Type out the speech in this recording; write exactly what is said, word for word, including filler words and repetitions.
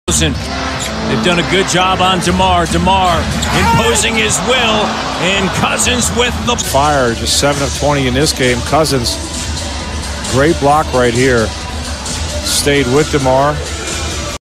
They've done a good job on DeMar. DeMar imposing his will, and Cousins with the fire. Just seven of twenty in this game. Cousins, great block right here. Stayed with DeMar.